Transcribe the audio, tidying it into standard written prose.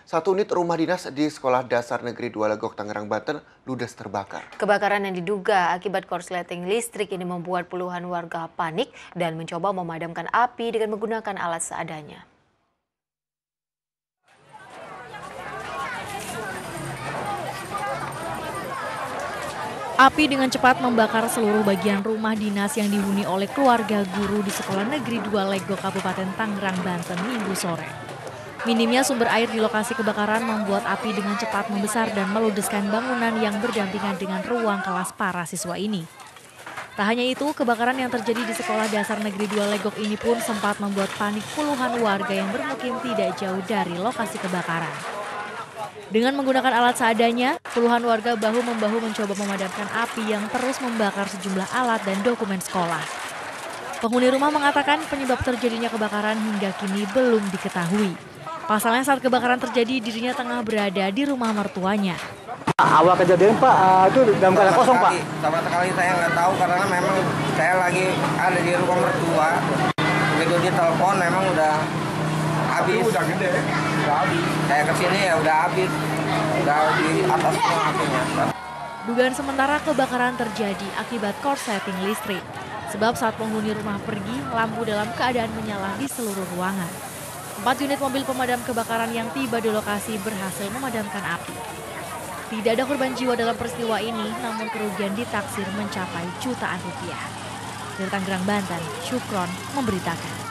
Satu unit rumah dinas di Sekolah Dasar Negeri 2 Legok, Tangerang, Banten ludes terbakar. Kebakaran yang diduga akibat korsleting listrik ini membuat puluhan warga panik dan mencoba memadamkan api dengan menggunakan alat seadanya. Api dengan cepat membakar seluruh bagian rumah dinas yang dihuni oleh keluarga guru di Sekolah Negeri 2 Legok, Kabupaten Tangerang, Banten, Minggu sore. Minimnya sumber air di lokasi kebakaran membuat api dengan cepat membesar dan meludeskan bangunan yang berdampingan dengan ruang kelas para siswa ini. Tak hanya itu, kebakaran yang terjadi di Sekolah Dasar Negeri 2 Legok ini pun sempat membuat panik puluhan warga yang bermukim tidak jauh dari lokasi kebakaran. Dengan menggunakan alat seadanya, puluhan warga bahu-membahu mencoba memadamkan api yang terus membakar sejumlah alat dan dokumen sekolah. Penghuni rumah mengatakan penyebab terjadinya kebakaran hingga kini belum diketahui. Pasalnya saat kebakaran terjadi, dirinya tengah berada di rumah mertuanya. Awal kejadian Pak, itu dalam keadaan kosong Pak? Sama sekali saya nggak tahu karena memang saya lagi ada di rumah mertua. Begitu ditelepon memang udah habis. Udah gede, udah habis. Saya kesini ya udah habis, udah di atas semua apinya. Dugaan sementara kebakaran terjadi akibat korsleting listrik. Sebab saat penghuni rumah pergi, lampu dalam keadaan menyala di seluruh ruangan. 4 unit mobil pemadam kebakaran yang tiba di lokasi berhasil memadamkan api. Tidak ada korban jiwa dalam peristiwa ini, namun kerugian ditaksir mencapai jutaan rupiah. Dari Tangerang, Banten, Syukron memberitakan.